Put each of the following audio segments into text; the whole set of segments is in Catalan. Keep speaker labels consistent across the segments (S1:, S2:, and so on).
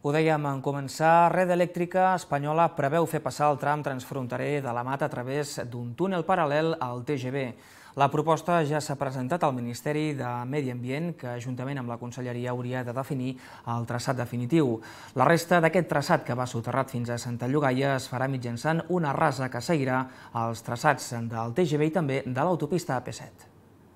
S1: Ho dèiem en començar, Red Elèctrica Espanyola preveu fer passar el tram transfronterer de la Mata a través d'un túnel paral·lel al TGV. La proposta ja s'ha presentat al Ministeri de Medi Ambient, que juntament amb la Conselleria hauria de definir el traçat definitiu. La resta d'aquest traçat, que va soterrat fins a Santa Llogaia, es farà mitjançant una rasa que seguirà els traçats del TGV i també de l'autopista AP7.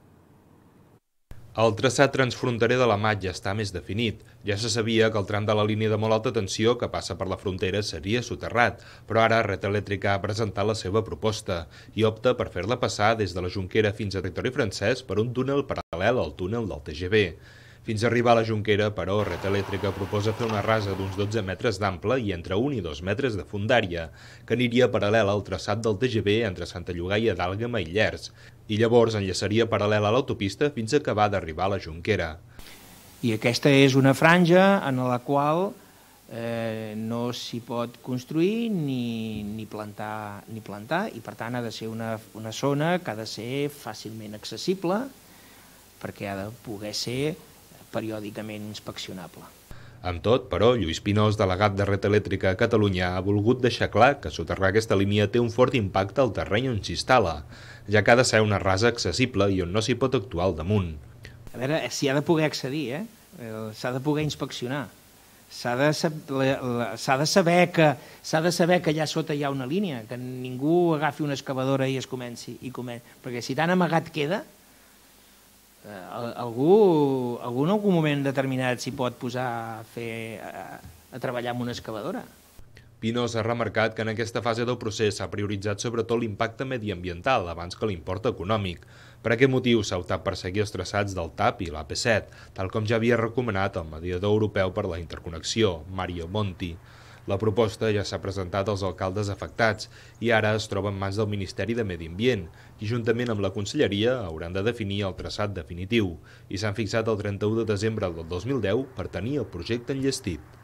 S2: El traçat transfronterer de la Mat ja està més definit. Ja se sabia que el tram de la línia de molt alta tensió que passa per la frontera seria soterrat, però ara Red Elèctrica ha presentat la seva proposta i opta per fer-la passar des de la Jonquera fins a territori francès per un túnel paral·lel al túnel del TGV. Fins a arribar a la Jonquera, però, Red Elèctrica proposa fer una rasa d'uns 12 metres d'ample i entre 1 i 2 metres de fondària, que aniria paral·lel al traçat del TGV entre Santa Llogaia d'Àlguema i Llers, i llavors enllaçaria paral·lel a l'autopista fins a acabar d'arribar a la Jonquera.
S3: I aquesta és una franja en la qual no s'hi pot construir ni plantar, i per tant ha de ser una zona que ha de ser fàcilment accessible perquè ha de poder ser periòdicament inspeccionable.
S2: Amb tot, però, Lluís Pinós, delegat de Red Elèctrica a Catalunya, ha volgut deixar clar que soterrar aquesta línia té un fort impacte al terreny on s'instal·la, ja que ha de ser una rasa accessible i on no s'hi pot actuar al damunt.
S3: A veure, s'hi ha de poder accedir, s'ha de poder inspeccionar, s'ha de saber que allà sota hi ha una línia, que ningú agafi una excavadora i es comenci, perquè si tan amagat queda, algú en algun moment determinat s'hi pot posar a treballar amb una excavadora.
S2: Pinós ha remarcat que en aquesta fase del procés s'ha prioritzat sobretot l'impacte mediambiental abans que l'import econòmic. Per aquest motiu s'ha optat per seguir els traçats del TAP i l'AP7, tal com ja havia recomanat el mediador europeu per la interconnexió, Mario Monti. La proposta ja s'ha presentat als alcaldes afectats i ara es troba en mans del Ministeri de Medi Ambient i juntament amb la Conselleria hauran de definir el traçat definitiu i s'han fixat el 31 de desembre del 2010 per tenir el projecte enllestit.